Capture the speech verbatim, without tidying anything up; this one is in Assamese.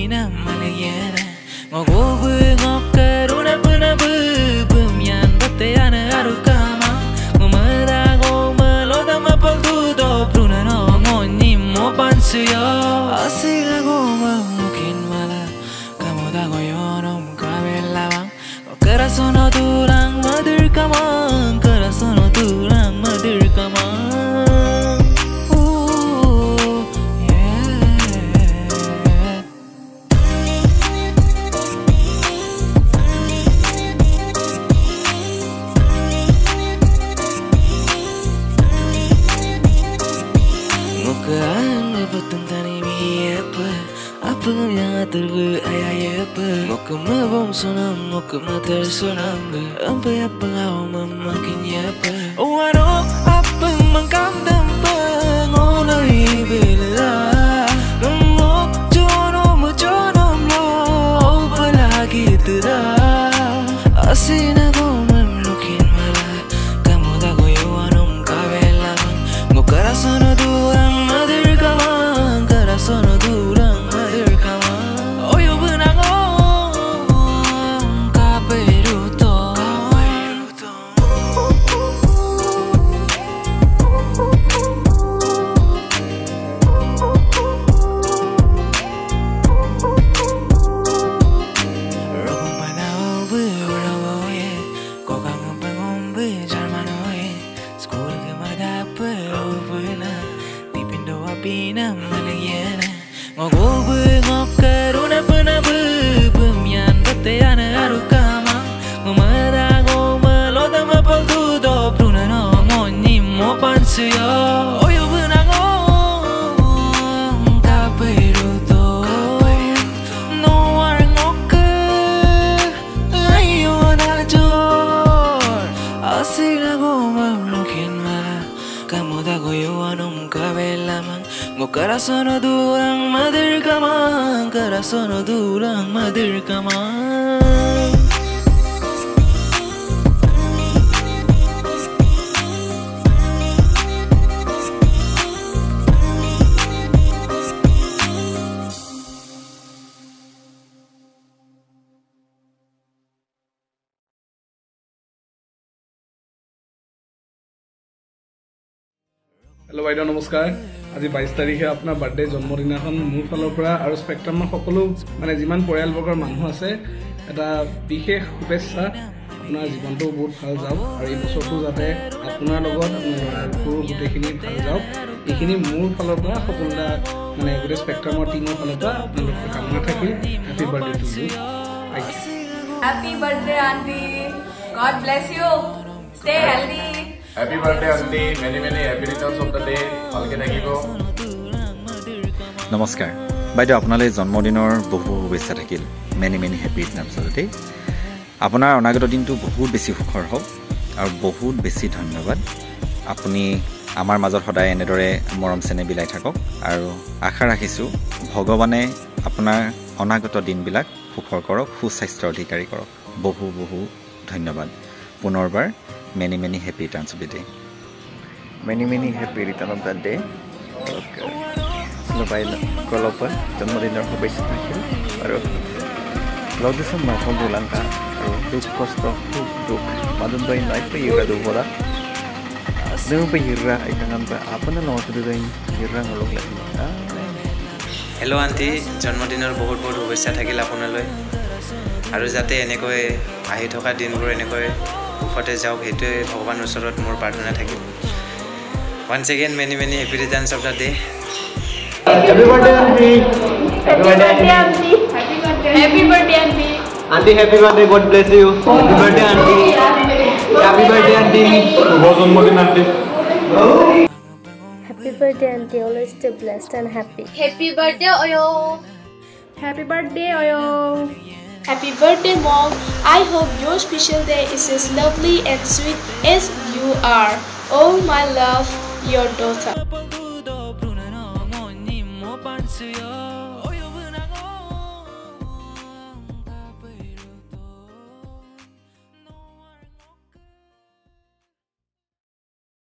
Bína Malayana Ngogobu ngokaruna puna Bhuyan Batayana Arukama Ngomada Ngomaloda Mapaldudo Pruna no Ngoni Mopansuyo Asila Goma Mukin Mala Kamoda Goyonom Kabelawang Karasono Durang Madur Kamang Karasono Durang Madur Kamang Tergu ayah apa, muka mabom sonam, muka mater sonam, apa apa kau memakin apa? Wano apa mengkam dampang oleh bela, nemo jono mujono mo, apa lagi terah? Asina kau memlukin malah, kamu tak koyo anom kabelang, ngo karasono durang mader kamang, karasono durang mader kamang. Oyou Bína ngong kaperuto no warngoke ayo najor asila goma mlukin mala kamu tak koyo anom kabelamang ngo karasono durang mader kamang karasono durang mader kamang. Hello, বাইদেউ নমস্কাৰ আজি বাইশ তাৰিখে আপোনাৰ বাৰ্থডে জন্মদিনাখন মোৰ ফালৰ পৰা আৰু স্পেক্ট্ৰামৰ সকলো মানে যিমান পৰিয়ালবৰ্গৰ মানুহ আছে এটা বিশেষ শুভেচ্ছা আপোনাৰ জীৱনটো বহুত ভাল যাওক আৰু এই বছৰটো যাতে আপোনাৰ লগত আপোনাৰ সৰু গোটেইখিনি ভাল যাওক এইখিনি মোৰ ফালৰ পৰা সকলোটা মানে গোটেই স্পেক্ট্ৰামৰ টিমৰ ফালৰ পৰা আপোনালোকৰ কামনা থাকিল happy birthday to you happy birthday auntie God bless you stay healthy Happy birthday, Auntie. Many, many happy returns of the day. Alke thakibo. Namaskar. Baido apnale জন্মদিনৰ বহু শুভেচ্ছা থাকিল many many happy returns of the day আপোনাৰ অনাগত দিনটো বহুত বেছি সুখৰ হওক আৰু বহুত বেছি ধন্যবাদ আপুনি আমাৰ মাজত সদায় এনেদৰে মৰম চেনেহ বিলাই থাকক আৰু আশা ৰাখিছোঁ ভগৱানে আপোনাৰ অনাগত দিনবিলাক সুখৰ কৰক সুস্বাস্থ্যৰ অধিকাৰী কৰক বহু বহু ধন্যবাদ পুনৰবাৰ many many happy returns of the day many many happy return of the day okay selabai kolopa জন্মদিনৰ শুভেচ্ছা থাকিল আৰু লদসম নকল দুলংকা আৰু দুখ কষ্ট সুখ দুখ মাদন বাই নাই পেইৰা দুবৰা দেউ পেইৰা একান বা আপনা লগত দুই হিৰা হলক লাগা হেল্ল' আন্টি জন্মদিনৰ বহুত বহুত শুভেচ্ছা থাকিল আপোনালৈ আৰু যাতে এনেকৈ আহি থকা দিনবোৰ এনেকৈ সুখতে যাওক সেইটোৱে ভগৱানৰ ওচৰত মোৰ প্ৰাৰ্থনা থাকিল once again many many happy returns of the day happy birthday auntie happy birthday auntie happy birthday happy birthday auntie auntie happy birthday god bless you happy birthday auntie happy birthday auntie শুভ জন্মদিন auntie happy birthday auntie always stay blessed and happy happy birthday Oyou happy birthday Oyou Happy birthday, Mom. I hope your special day is as lovely and sweet as you are. Oh, my love, your daughter.